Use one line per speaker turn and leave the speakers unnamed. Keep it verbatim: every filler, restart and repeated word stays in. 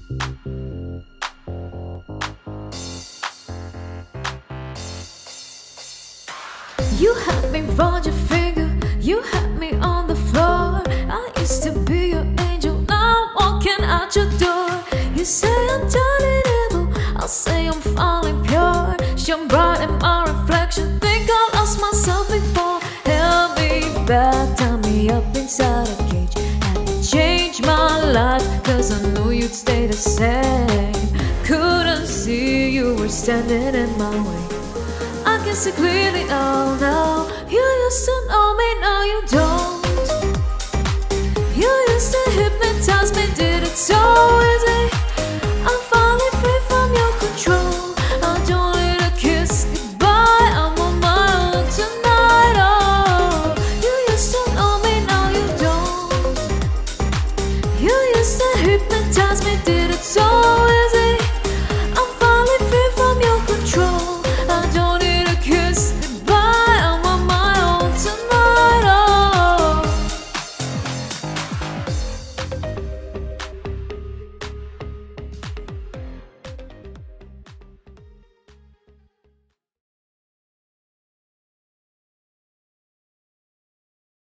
You had me round your finger, you had me on the floor. I used to be your angel, now I'm walking out your door. You say I'm turning evil, I'll say I'm falling pure. Shine bright in my reflection, think I lost myself before. Held me back, tie me up inside a cage. Had to change my life, cause I knew you'd stay the same. Couldn't see you were standing in my way. I can see clearly now, now. You used to know me, now you don't. You used to hit